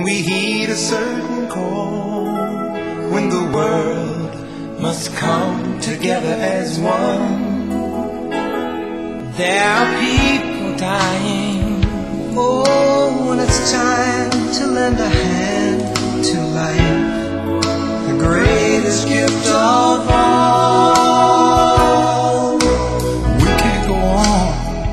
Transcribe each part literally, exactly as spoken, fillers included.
we heed a certain call, when the world must come together as one. There are people dying, oh, when it's time to lend a hand to life, the greatest gift of all. We can't go on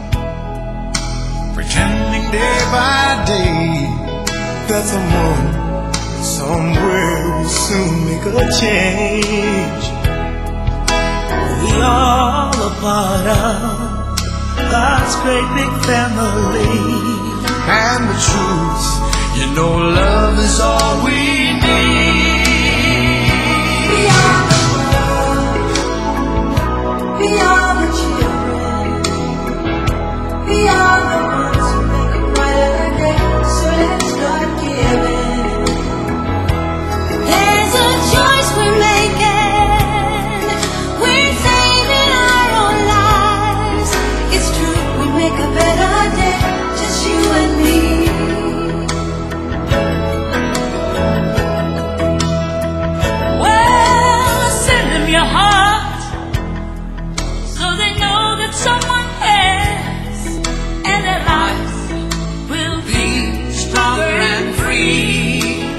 pretending day by day that someone somewhere will soon make a change. We all a part of God's great big family, and the truth, you know, love is all we need. We are the world, we are the children, we are the ones who make a brighter day, so let's start giving. There's a choice we're making, we're saving our own lives. It's true, we make a better day, just you and me. Well, send them your heart, so they know that someone cares, and their lives will be stronger and free,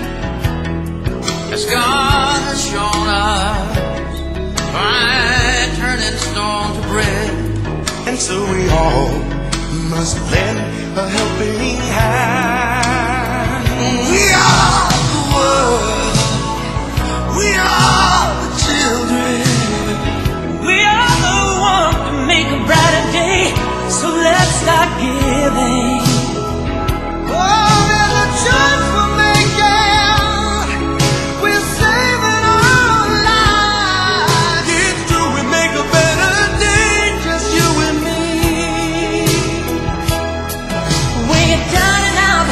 as God has shown us by turning stone to bread. And so we all must lend a helping hand. We are the world, we are the children, we are the ones to make a brighter day, so let's start giving. Oh, there's a choice we're making, we're saving our lives. It's true, we make a better day, just you and me. When you're down and out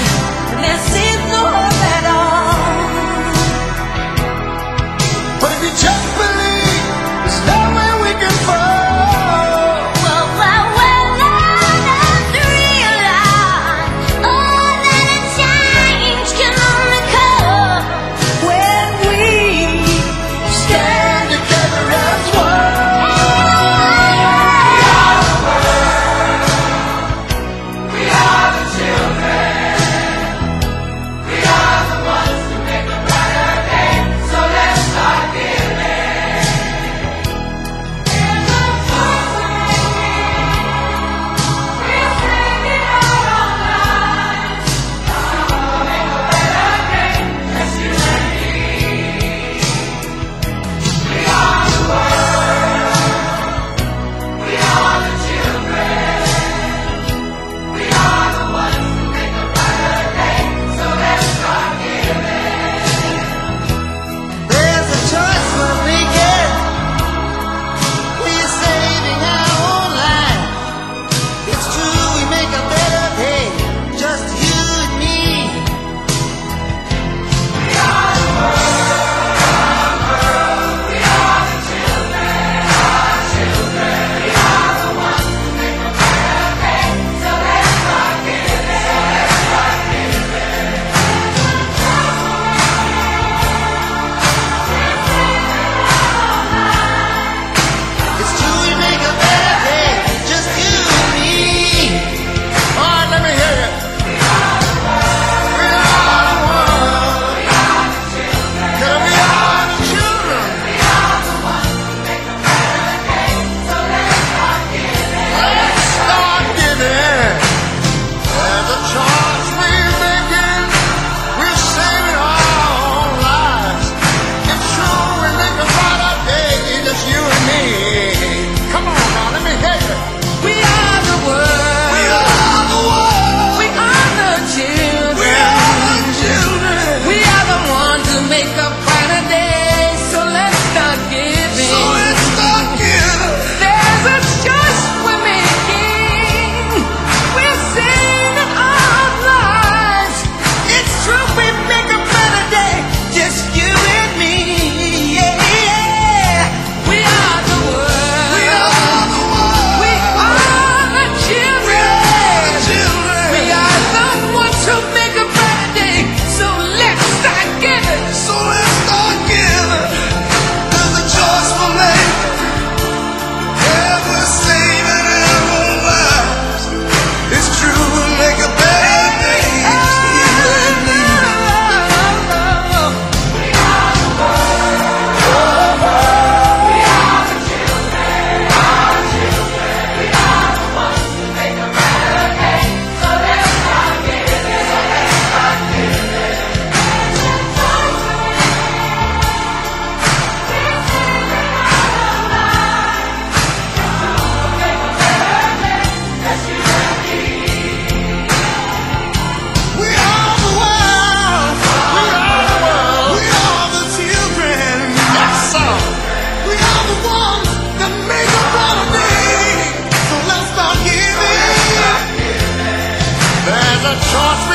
choice.